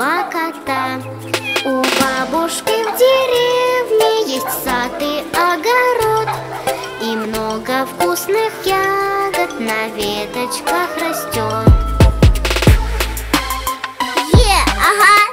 два кота. У бабушки в деревне есть сад и огород, и много вкусных ягод на веточках растет. Ага.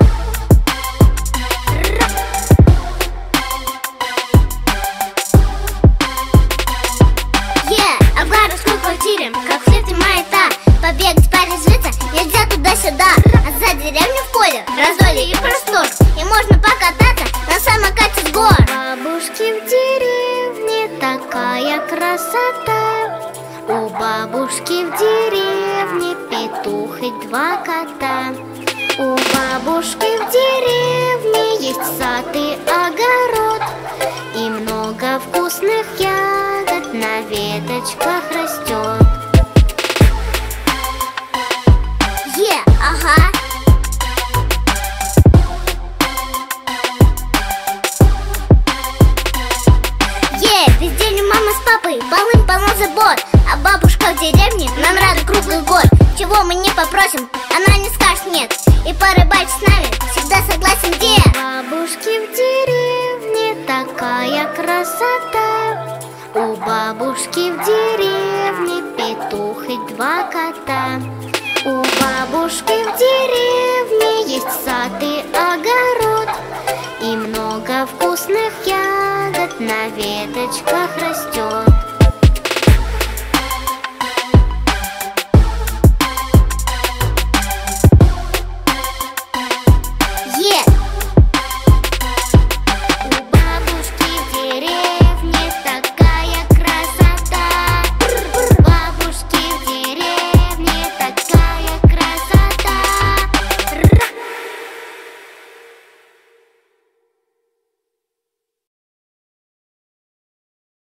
А в квартире, как в лифте маята, побегать, порезвиться, нельзя туда-сюда. А за деревню в поле раздолье и простор, и можно покататься на самокате с гор. Бабушки в деревне такая красота. У бабушки в деревне петух и два кота. У бабушки в деревне есть сад и огород, и много вкусных ягод на веточках растет. Ага. Весь день у мамы с папой полным-полно забот, а бабушка в деревне нам рада круглый год. Чего мы не попросим, она не скажет нет, и порыбачить с нами всегда согласен дед. Бабушки в деревне такая красота. У бабушки в деревне петух и два кота. У бабушки в деревне есть сад и